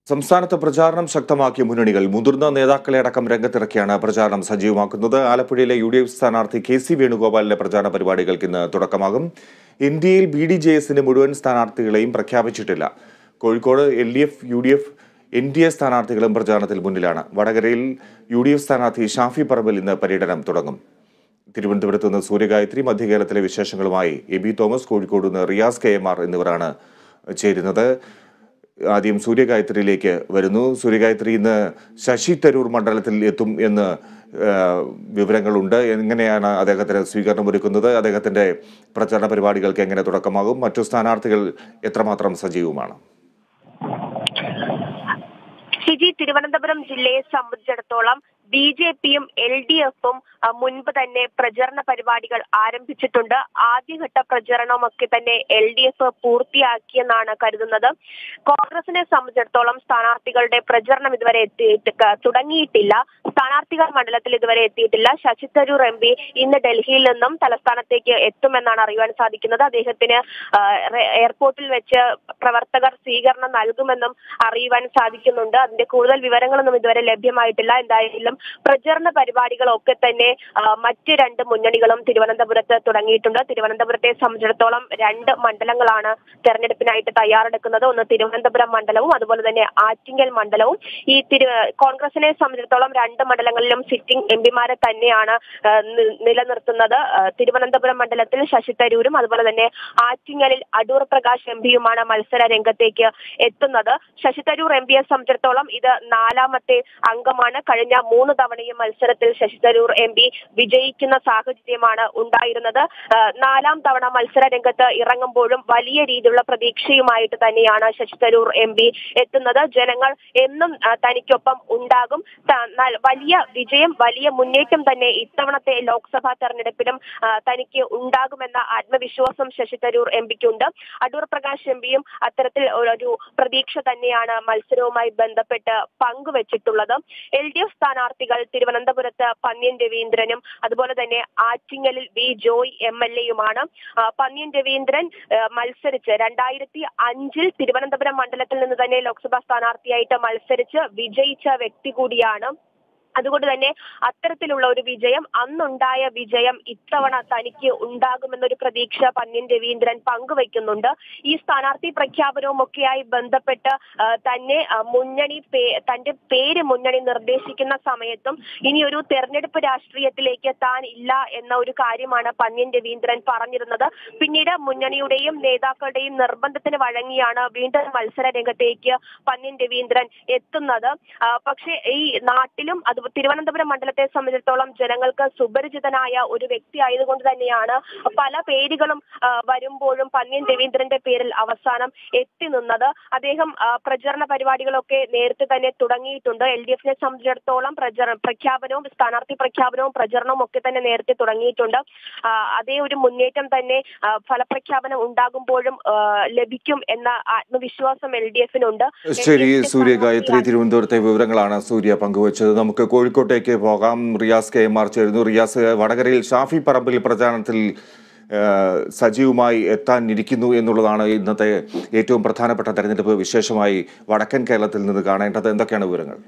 സംസ്ഥാനത്ത് പ്രചാരണം ശക്തമാക്കിയ മുന്നണികൾ മുതിർന്ന നേതാക്കളെ അടക്കം രംഗത്തിറക്കിയാണ് പ്രചാരണം സജീവമാക്കുന്നത്. ആലപ്പുഴയിലെ UDF സ്ഥാനാർത്ഥി KC വേണുഗോപാലിന്റെ പ്രചാരണ പരിപാടികൾക്ക് ഇന്ന് തുടക്കമാകും. ഇന്ത്യയിൽ BDJSന്റെ മുഴുവൻ സ്ഥാനാർത്ഥികളെയും പ്രഖ്യാപിച്ചിട്ടില്ല. കോഴിക്കോട് LDF, UDF, NDA സ്ഥാനാർത്ഥികളും പ്രചാരണത്തിൽ മുന്നിലാണ്. വടകരയിൽ UDF സ്ഥാനാർത്ഥി ഷാഫി പറമ്പിൽ ഇന്ന് പര്യടനം തുടങ്ങും. തിരുവനന്തപുരത്ത് നിന്ന് സൂര്യഗായത്രി, മധ്യകേരളത്തിലെ വിശേഷങ്ങളുമായി എബി തോമസ്, കോഴിക്കോട് നിന്ന് റിയാസ് KMR എന്നിവരാണ് ചേരുന്നത്. ആദ്യം സൂര്യഗായത്രിയിലേക്ക് വരുന്നു. സൂര്യഗായത്രി ഇന്ന് ശശി തരൂർ മണ്ഡലത്തിൽ എത്തും എന്ന് വിവരങ്ങളുണ്ട്. എങ്ങനെയാണ് അദ്ദേഹത്തിന് സ്വീകരണം ഒരുക്കുന്നത്? അദ്ദേഹത്തിന്റെ പ്രചാരണ പരിപാടികൾക്ക് എങ്ങനെ തുടക്കമാകും? മറ്റു സ്ഥാനാർത്ഥികൾ എത്രമാത്രം സജീവമാണ്? തിരുവനന്തപുരം ജില്ലയെ സംബന്ധിച്ചിടത്തോളം BJPയും LDFും മുൻപ് തന്നെ പ്രചരണ പരിപാടികൾ ആരംഭിച്ചിട്ടുണ്ട്. ആദ്യഘട്ട പ്രചരണമൊക്കെ തന്നെ LDF പൂർത്തിയാക്കിയെന്നാണ് കരുതുന്നത്. കോൺഗ്രസിനെ സംബന്ധിച്ചിടത്തോളം സ്ഥാനാർത്ഥികളുടെ പ്രചരണം ഇതുവരെ തുടങ്ങിയിട്ടില്ല. സ്ഥാനാർത്ഥികൾ മണ്ഡലത്തിൽ ഇതുവരെ എത്തിയിട്ടില്ല. ശശി തരൂർ MP ഇന്ന് ഡൽഹിയിൽ നിന്നും തലസ്ഥാനത്തേക്ക് എത്തുമെന്നാണ് അറിയുവാൻ സാധിക്കുന്നത്. അദ്ദേഹത്തിന് എയർപോർട്ടിൽ വെച്ച് പ്രവർത്തകർ സ്വീകരണം നൽകുമെന്നും അറിയുവാൻ സാധിക്കുന്നുണ്ട്. അതിന്റെ കൂടുതൽ വിവരങ്ങളൊന്നും ഇതുവരെ ലഭ്യമായിട്ടില്ല. എന്തായാലും പ്രചരണ പരിപാടികളൊക്കെ തന്നെ മറ്റ് രണ്ട് മുന്നണികളും തിരുവനന്തപുരത്ത് തുടങ്ങിയിട്ടുണ്ട്. തിരുവനന്തപുരത്തെ സംബന്ധിച്ചിടത്തോളം രണ്ട് മണ്ഡലങ്ങളാണ് തെരഞ്ഞെടുപ്പിനായിട്ട് തയ്യാറെടുക്കുന്നത്. ഒന്ന് തിരുവനന്തപുരം മണ്ഡലവും അതുപോലെ തന്നെ ആറ്റിങ്ങൽ മണ്ഡലവും. ഈ കോൺഗ്രസിനെ സംബന്ധിച്ചിടത്തോളം രണ്ട് മണ്ഡലങ്ങളിലും സിറ്റിംഗ് MPമാരെ തന്നെയാണ് നിലനിർത്തുന്നത്. തിരുവനന്തപുരം മണ്ഡലത്തിൽ ശശി തരൂരും അതുപോലെ തന്നെ ആറ്റിങ്ങലിൽ അടൂർ പ്രകാശ് MPയുമാണ് മത്സര രംഗത്തേക്ക് എത്തുന്നത്. ശശി തരൂർ MPയെ സംബന്ധിച്ചിടത്തോളം ഇത് 4ാമത്തെ അംഗമാണ്. കഴിഞ്ഞ 3 തവണയും മത്സരത്തിൽ ശശി തരൂർ MP വിജയിക്കുന്ന സാഹചര്യമാണ് ഉണ്ടായിരുന്നത്. 4ാം തവണ മത്സര രംഗത്ത് ഇറങ്ങുമ്പോഴും വലിയ രീതിയിലുള്ള പ്രതീക്ഷയുമായിട്ട് തന്നെയാണ് ശശി തരൂർ MP എത്തുന്നത്. ജനങ്ങൾ എന്നും തനിക്കൊപ്പം ഉണ്ടാകും. വലിയ വിജയം, വലിയ മുന്നേറ്റം തന്നെ ഇത്തവണത്തെ ലോക്സഭാ തെരഞ്ഞെടുപ്പിലും തനിക്ക് ഉണ്ടാകുമെന്ന ആത്മവിശ്വാസം ശശി തരൂർ MPക്കുണ്ട്. അടൂർ പ്രകാശ് MPയും അത്തരത്തിൽ ഒരു പ്രതീക്ഷ തന്നെയാണ് മത്സരവുമായി ബന്ധപ്പെട്ട് പങ്കുവച്ചിട്ടുള്ളത്. LDF സ്ഥാനാർത്ഥികൾ തിരുവനന്തപുരത്ത് പന്ന്യൻ രവീന്ദ്രനും അതുപോലെ തന്നെ ആറ്റിങ്ങലിൽ V. ജോയ് MLAയുമാണ്. പന്ന്യൻ രവീന്ദ്രൻ മത്സരിച്ച് 2005 തിരുവനന്തപുരം മണ്ഡലത്തിൽ നിന്ന് തന്നെ ലോക്സഭാ സ്ഥാനാർത്ഥിയായിട്ട് മത്സരിച്ച് വിജയിച്ച വ്യക്തി കൂടിയാണ്. അതുകൊണ്ട് തന്നെ അത്തരത്തിലുള്ള ഒരു വിജയം, അന്നുണ്ടായ വിജയം ഇത്തവണ തനിക്ക് ഉണ്ടാകുമെന്നൊരു പ്രതീക്ഷ പന്ന്യൻ രവീന്ദ്രൻ പങ്കുവയ്ക്കുന്നുണ്ട്. ഈ സ്ഥാനാർത്ഥി പ്രഖ്യാപനവും ഒക്കെയായി ബന്ധപ്പെട്ട് തന്നെ തന്റെ പേര് മുന്നണി നിർദ്ദേശിക്കുന്ന സമയത്തും ഇനിയൊരു തെരഞ്ഞെടുപ്പ് രാഷ്ട്രീയത്തിലേക്ക് താൻ ഇല്ല എന്ന ഒരു കാര്യമാണ് പന്ന്യൻ രവീന്ദ്രൻ പറഞ്ഞിരുന്നത്. പിന്നീട് മുന്നണിയുടെയും നേതാക്കളുടെയും നിർബന്ധത്തിന് വഴങ്ങിയാണ് വീണ്ടും മത്സര രംഗത്തേക്ക് പന്ന്യൻ രവീന്ദ്രൻ എത്തുന്നത്. പക്ഷേ ഈ നാട്ടിലും തിരുവനന്തപുരം മണ്ഡലത്തെ സംബന്ധിച്ചിടത്തോളം ജനങ്ങൾക്ക് സുപരിചിതനായ ഒരു വ്യക്തി ആയതുകൊണ്ട് തന്നെയാണ് പല പേരുകളും വരുമ്പോഴും പന്ന്യൻ രവീന്ദ്രന്റെ പേരിൽ അവസാനം എത്തി നിന്നത്. അദ്ദേഹം പ്രചരണ പരിപാടികളൊക്കെ നേരത്തെ തന്നെ തുടങ്ങിയിട്ടുണ്ട്. LDFനെ സംബന്ധിച്ചിടത്തോളം പ്രഖ്യാപനവും സ്ഥാനാർത്ഥി പ്രഖ്യാപനവും പ്രചരണവും ഒക്കെ തന്നെ നേരത്തെ തുടങ്ങിയിട്ടുണ്ട്. അതേ ഒരു മുന്നേറ്റം തന്നെ ഫലപ്രഖ്യാപനം ഉണ്ടാകുമ്പോഴും ലഭിക്കും എന്ന ആത്മവിശ്വാസം LDFനുണ്ട്. ശരി, സൂര്യഗായത്രി തിരുവനന്തപുരത്തെ വിവരങ്ങളാണ് സൂര്യ പങ്കുവച്ചത്. നമുക്ക് കോഴിക്കോട്ടേക്ക് പോകാം. റിയാസ് KMR ചേരുന്നു. റിയാസ്, വടകരയിൽ ഷാഫി പറമ്പിൽ പ്രചാരണത്തിൽ സജീവമായി എത്താനിരിക്കുന്നു എന്നുള്ളതാണ് ഇന്നത്തെ ഏറ്റവും പ്രധാനപ്പെട്ട തെരഞ്ഞെടുപ്പ് വിശേഷമായി വടക്കൻ കേരളത്തിൽ നിന്ന് കാണേണ്ടത്. എന്തൊക്കെയാണ് വിവരങ്ങൾ?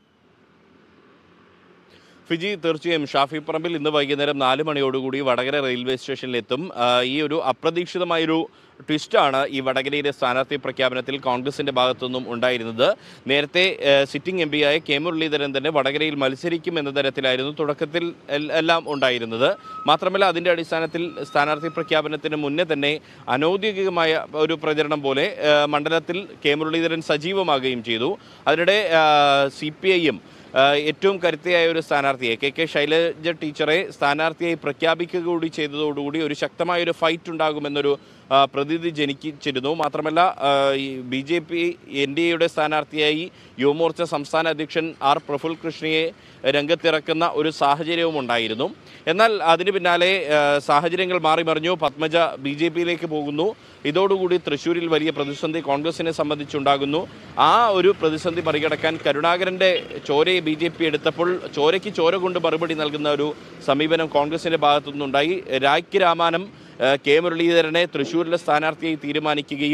ഫിജി, തീർച്ചയായും ഷാഫി പറമ്പിൽ ഇന്ന് വൈകുന്നേരം 4 മണിയോടുകൂടി വടകര റെയിൽവേ സ്റ്റേഷനിലെത്തും. ഈ ഒരു അപ്രതീക്ഷിതമായൊരു ട്വിസ്റ്റാണ് ഈ വടകരയിലെ സ്ഥാനാർത്ഥി പ്രഖ്യാപനത്തിൽ കോൺഗ്രസിൻ്റെ ഭാഗത്തുനിന്നും ഉണ്ടായിരുന്നത്. നേരത്തെ സിറ്റിംഗ് MPയായ K. മുരളീധരൻ തന്നെ വടകരയിൽ മത്സരിക്കും എന്ന തരത്തിലായിരുന്നു തുടക്കത്തിൽ എല്ലാം ഉണ്ടായിരുന്നത്. മാത്രമല്ല, അതിൻ്റെ അടിസ്ഥാനത്തിൽ സ്ഥാനാർത്ഥി പ്രഖ്യാപനത്തിന് മുന്നേ തന്നെ അനൗദ്യോഗികമായ ഒരു പ്രചരണം പോലെ മണ്ഡലത്തിൽ K. മുരളീധരൻ സജീവമാകുകയും ചെയ്തു. അതിനിടെ CPIയും ഏറ്റവും കരുത്തയായ ഒരു സ്ഥാനാർത്ഥിയെ KK ശൈലജ ടീച്ചറെ സ്ഥാനാർത്ഥിയായി പ്രഖ്യാപിക്കുക കൂടി ചെയ്തതോടുകൂടി ഒരു ശക്തമായൊരു ഫൈറ്റ് ഉണ്ടാകുമെന്നൊരു പ്രതീതി ജനിച്ചിരുന്നു. മാത്രമല്ല, ഈ BJP NDAയുടെ സ്ഥാനാർത്ഥിയായി യുവമോർച്ച സംസ്ഥാന അധ്യക്ഷൻ R. പ്രഫുൽ കൃഷ്ണയെ രംഗത്തിറക്കുന്ന ഒരു സാഹചര്യവും ഉണ്ടായിരുന്നു. എന്നാൽ അതിന് പിന്നാലെ സാഹചര്യങ്ങൾ മാറി മറിഞ്ഞു. പത്മജ BJPയിലേക്ക് പോകുന്നു. ഇതോടുകൂടി തൃശ്ശൂരിൽ വലിയ പ്രതിസന്ധി കോൺഗ്രസിനെ സംബന്ധിച്ചുണ്ടാകുന്നു. ആ ഒരു പ്രതിസന്ധി മറികടക്കാൻ കരുണാകരൻ്റെ ചോരയെ BJP എടുത്തപ്പോൾ ചോരയ്ക്ക് ചോര കൊണ്ട് മറുപടി നൽകുന്ന ഒരു സമീപനം കോൺഗ്രസിൻ്റെ ഭാഗത്തുനിന്നുണ്ടായി. രാഖി രാമാനം കെ മുരളീധരനെ തൃശ്ശൂരിലെ സ്ഥാനാർത്ഥിയായി തീരുമാനിക്കുകയും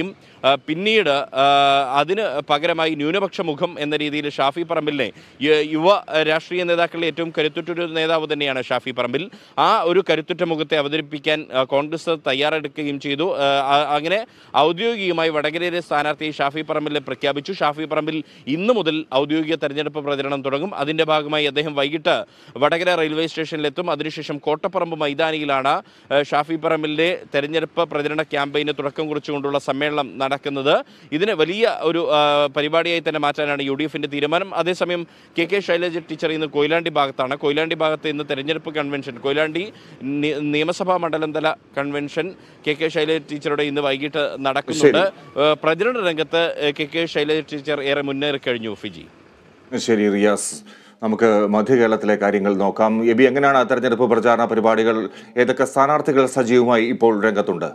പിന്നീട് അതിന് പകരമായി ന്യൂനപക്ഷ മുഖം എന്ന രീതിയിൽ ഷാഫി പറമ്പിലിനെ യുവ രാഷ്ട്രീയ നേതാക്കളിലെ ഏറ്റവും കരുത്തുറ്റൊരു നേതാവ് തന്നെയാണ് ഷാഫി പറമ്പിൽ. ആ ഒരു കരുത്തുറ്റ മുഖത്തെ അവതരിപ്പിക്കാൻ കോൺഗ്രസ് തയ്യാറെടുക്കുകയും ചെയ്തു. അങ്ങനെ ഔദ്യോഗികമായി വടകരയിലെ സ്ഥാനാർത്ഥി ഷാഫി പറമ്പിലിനെ പ്രഖ്യാപിച്ചു. ഷാഫി പറമ്പിൽ ഇന്നു മുതൽ ഔദ്യോഗിക തെരഞ്ഞെടുപ്പ് പ്രചരണം തുടങ്ങും. അതിൻ്റെ ഭാഗമായി അദ്ദേഹം വൈകിട്ട് വടകര റെയിൽവേ സ്റ്റേഷനിലെത്തും. അതിനുശേഷം കോട്ടപ്പറമ്പ് മൈതാനിയിലാണ് ഷാഫി പറമ്പിലിൻ്റെ തെരഞ്ഞെടുപ്പ് പ്രചരണ ക്യാമ്പയിന് തുടക്കം കുറിച്ചുകൊണ്ടുള്ള സമ്മേളനം നടക്കുന്നത്. ഇതിന് വലിയ ഒരു പരിപാടിയായി തന്നെ മാറ്റാനാണ് UDFിൻ്റെ തീരുമാനം. അതേസമയം കെ ശൈലജ ടീച്ചർ ഇന്ന് കൊയിലാണ്ടി ഭാഗത്താണ്. കൊയിലാണ്ടി ഭാഗത്ത് ഇന്ന് തെരഞ്ഞെടുപ്പ് കൺവെൻഷൻ, കൊയിലാണ്ടി നിയമസഭാ മണ്ഡലം തല കൺവെൻഷൻ കെ ശൈലജ ടീച്ചറുടെ ഇന്ന് വൈകിട്ട് നടക്കുന്നുണ്ട്. പ്രചരണ രംഗത്ത് കെ ശൈലജ ടീച്ചർ ഏറെ മുന്നേറി കഴിഞ്ഞു. ഫിജി. ശരി റിയാസ്, നമുക്ക് മധ്യകേരളത്തിലെ കാര്യങ്ങൾ നോക്കാം. എബി, എങ്ങനെയാണ് തെരഞ്ഞെടുപ്പ് പ്രചാരണ പരിപാടികൾ? ഏതൊക്കെ സ്ഥാനാർത്ഥികൾ സജീവമായി ഇപ്പോൾ രംഗത്തുണ്ട്?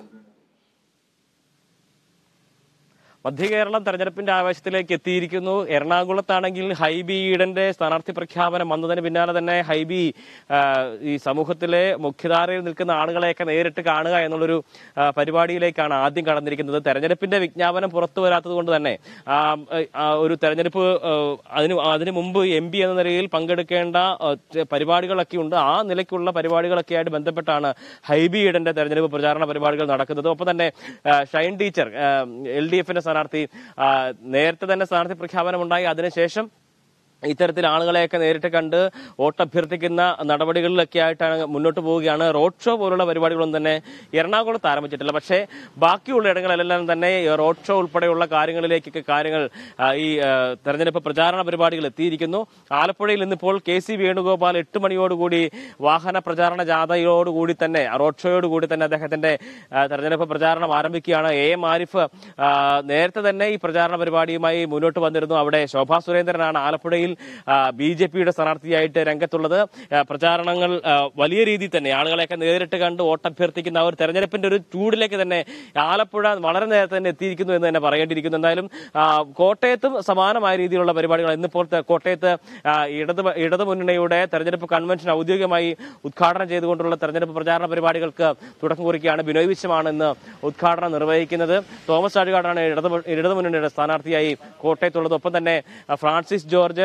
മധ്യകേരളം തെരഞ്ഞെടുപ്പിന്റെ ആവേശത്തിലേക്ക് എത്തിയിരിക്കുന്നു. എറണാകുളത്താണെങ്കിൽ ഹൈബി ഈഡന്റെ സ്ഥാനാർത്ഥി പ്രഖ്യാപനം വന്നതിന് പിന്നാലെ തന്നെ ഹൈബി ഈ സമൂഹത്തിലെ മുഖ്യധാരയിൽ നിൽക്കുന്ന ആളുകളെയൊക്കെ നേരിട്ട് കാണുക എന്നുള്ളൊരു പരിപാടിയിലേക്കാണ് ആദ്യം കടന്നിരിക്കുന്നത്. തെരഞ്ഞെടുപ്പിന്റെ വിജ്ഞാപനം പുറത്തു വരാത്തത് കൊണ്ട് തന്നെ ഒരു തെരഞ്ഞെടുപ്പ് അതിനു മുമ്പ് MP എന്ന നിലയിൽ പങ്കെടുക്കേണ്ട പരിപാടികളൊക്കെ ഉണ്ട്. ആ നിലയ്ക്കുള്ള പരിപാടികളൊക്കെ ആയിട്ട് ബന്ധപ്പെട്ടാണ് ഹൈബി ഈഡന്റെ തെരഞ്ഞെടുപ്പ് പ്രചാരണ പരിപാടികൾ നടക്കുന്നത്. ഒപ്പം തന്നെ ഷൈൻ ടീച്ചർ LDFന്റെ സ്ഥാനാർത്ഥി നേരത്തെ തന്നെ സ്ഥാനാർത്ഥി പ്രഖ്യാപനമുണ്ടായി. അതിനുശേഷം ഇത്തരത്തിൽ ആളുകളെയൊക്കെ നേരിട്ട് കണ്ട് വോട്ടഭ്യർത്ഥിക്കുന്ന നടപടികളിലൊക്കെ ആയിട്ടാണ് മുന്നോട്ട് പോവുകയാണ്. റോഡ് ഷോ പോലുള്ള പരിപാടികളൊന്നും തന്നെ എറണാകുളത്ത് ആരംഭിച്ചിട്ടില്ല. പക്ഷേ ബാക്കിയുള്ള ഇടങ്ങളിലെല്ലാം തന്നെ റോഡ് ഷോ ഉൾപ്പെടെയുള്ള കാര്യങ്ങളിലേക്കൊക്കെ കാര്യങ്ങൾ ഈ തെരഞ്ഞെടുപ്പ് പ്രചാരണ പരിപാടികൾ എത്തിയിരിക്കുന്നു. ആലപ്പുഴയിൽ ഇന്നിപ്പോൾ KC വേണുഗോപാൽ 8 മണിയോടുകൂടി വാഹന പ്രചാരണ ജാഥയോടുകൂടി തന്നെ റോഡ് ഷോയോടുകൂടി തന്നെ അദ്ദേഹത്തിന്റെ തെരഞ്ഞെടുപ്പ് പ്രചാരണം ആരംഭിക്കുകയാണ്. AM ആരിഫ് നേരത്തെ തന്നെ ഈ പ്രചാരണ പരിപാടിയുമായി മുന്നോട്ട് വന്നിരുന്നു. അവിടെ ശോഭാ സുരേന്ദ്രനാണ് ആലപ്പുഴയിൽ BJPയുടെ സ്ഥാനാർത്ഥിയായിട്ട് രംഗത്തുള്ളത്. പ്രചാരണങ്ങൾ വലിയ രീതിയിൽ തന്നെ ആളുകളെയൊക്കെ നേരിട്ട് കണ്ട് വോട്ടഭ്യർത്ഥിക്കുന്ന ഒരു തെരഞ്ഞെടുപ്പിന്റെ ഒരു ചൂടിലേക്ക് തന്നെ ആലപ്പുഴ വളരെ നേരത്തെ തന്നെ എത്തിയിരിക്കുന്നു എന്ന് തന്നെ പറയേണ്ടിയിരിക്കുന്നു. എന്തായാലും കോട്ടയത്തും സമാനമായ രീതിയിലുള്ള പരിപാടികൾ ഇന്നിപ്പോൾ കോട്ടയത്ത് ഇടതുമുന്നണിയുടെ തെരഞ്ഞെടുപ്പ് കൺവെൻഷൻ ഔദ്യോഗികമായി ഉദ്ഘാടനം ചെയ്തുകൊണ്ടുള്ള തെരഞ്ഞെടുപ്പ് പ്രചാരണ പരിപാടികൾക്ക് തുടക്കം കുറിക്കുകയാണ്. ബിനോയ് വിശ്വമാണ് ഇന്ന് ഉദ്ഘാടനം നിർവഹിക്കുന്നത്. തോമസ് ചാഴികാടാണ് ഇടതുമുന്നണിയുടെ സ്ഥാനാർത്ഥിയായി കോട്ടയത്തുള്ളത്. ഒപ്പം തന്നെ ഫ്രാൻസിസ് ജോർജ്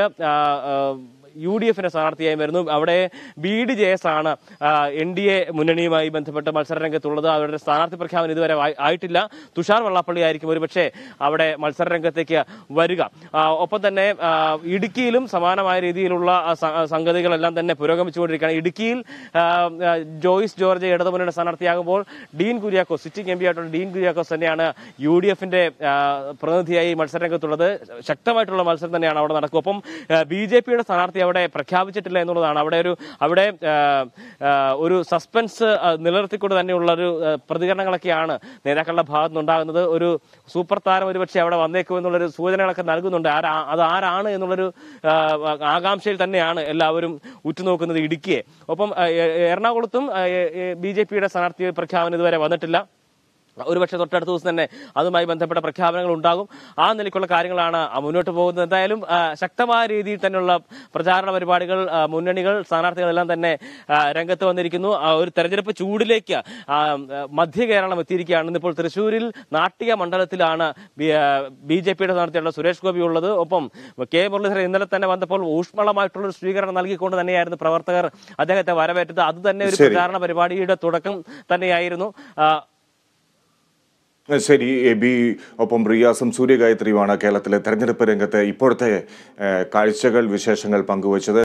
UDFന്റെ സ്ഥാനാർത്ഥിയായി വരുന്നു. അവിടെ BDJS ആണ് NDA മുന്നണിയുമായി ബന്ധപ്പെട്ട് മത്സരരംഗത്തുള്ളത്. അവരുടെ സ്ഥാനാർത്ഥി പ്രഖ്യാപനം ഇതുവരെ ആയിട്ടില്ല. തുഷാർ വെള്ളാപ്പള്ളി ആയിരിക്കും ഒരുപക്ഷെ അവിടെ മത്സരരംഗത്തേക്ക് വരിക. ഒപ്പം തന്നെ ഇടുക്കിയിലും സമാനമായ രീതിയിലുള്ള സംഗതികളെല്ലാം തന്നെ പുരോഗമിച്ചുകൊണ്ടിരിക്കുകയാണ്. ഇടുക്കിയിൽ ജോയിസ് ജോർജ് ഇടതുമുന്നണിയുടെ സ്ഥാനാർത്ഥിയാകുമ്പോൾ ഡീൻ കുര്യാക്കോസ്, സിറ്റിംഗ് MP ആയിട്ടുള്ള ഡീൻ കുര്യാക്കോസ് തന്നെയാണ് UDFന്റെ പ്രതിനിധിയായി മത്സരരംഗത്തുള്ളത്. ശക്തമായിട്ടുള്ള മത്സരം തന്നെയാണ് അവിടെ നടക്കുക. ഒപ്പം BJPയുടെ സ്ഥാനാർത്ഥി അവിടെ പ്രഖ്യാപിച്ചിട്ടില്ല എന്നുള്ളതാണ്. അവിടെ ഒരു സസ്പെൻസ് നിലനിർത്തിക്കൊണ്ട് തന്നെയുള്ള ഒരു പ്രതികരണങ്ങളൊക്കെയാണ് നേതാക്കളുടെ ഭാഗത്തുനിന്നുണ്ടാകുന്നത്. ഒരു സൂപ്പർ താരം ഒരുപക്ഷെ അവിടെ വന്നേക്കും എന്നുള്ളൊരു സൂചനകളൊക്കെ നൽകുന്നുണ്ട്. അത് ആരാണ് എന്നുള്ളൊരു ആകാംക്ഷയിൽ തന്നെയാണ് എല്ലാവരും ഉറ്റുനോക്കുന്നത് ഇടുക്കിയെ. ഒപ്പം എറണാകുളത്തും BJPയുടെ സ്ഥാനാർത്ഥി പ്രഖ്യാപനം ഇതുവരെ വന്നിട്ടില്ല. ഒരുപക്ഷെ തൊട്ടടുത്ത ദിവസം തന്നെ അതുമായി ബന്ധപ്പെട്ട പ്രഖ്യാപനങ്ങൾ ഉണ്ടാകും. ആ നിലയ്ക്കുള്ള കാര്യങ്ങളാണ് മുന്നോട്ട് പോകുന്നത്. എന്തായാലും ശക്തമായ രീതിയിൽ തന്നെയുള്ള പ്രചാരണ പരിപാടികൾ മുന്നണികൾ സ്ഥാനാർത്ഥികളെല്ലാം തന്നെ രംഗത്ത് വന്നിരിക്കുന്നു. ഒരു തെരഞ്ഞെടുപ്പ് ചൂടിലേക്ക് മധ്യ കേരളം എത്തിയിരിക്കുകയാണ്. ഇന്നിപ്പോൾ തൃശ്ശൂരിൽ നാട്ടിക മണ്ഡലത്തിലാണ് BJPയുടെ സ്ഥാനാർത്ഥിയുള്ള സുരേഷ് ഗോപി ഉള്ളത്. ഒപ്പം K മുരളീധരൻ ഇന്നലെ തന്നെ വന്നപ്പോൾ ഊഷ്മളമായിട്ടുള്ള ഒരു സ്വീകരണം നൽകിക്കൊണ്ട് തന്നെയായിരുന്നു പ്രവർത്തകർ അദ്ദേഹത്തെ വരവേറ്റത്. അത് തന്നെ ഒരു പ്രചാരണ പരിപാടിയുടെ തുടക്കം തന്നെയായിരുന്നു. ശരി എബി, ഒപ്പം റിയാസും സൂര്യഗായത്രിയുമാണ് കേരളത്തിലെ തെരഞ്ഞെടുപ്പ് രംഗത്തെ ഇപ്പോഴത്തെ കാഴ്ചകൾ, വിശേഷങ്ങൾ പങ്കുവച്ചത്.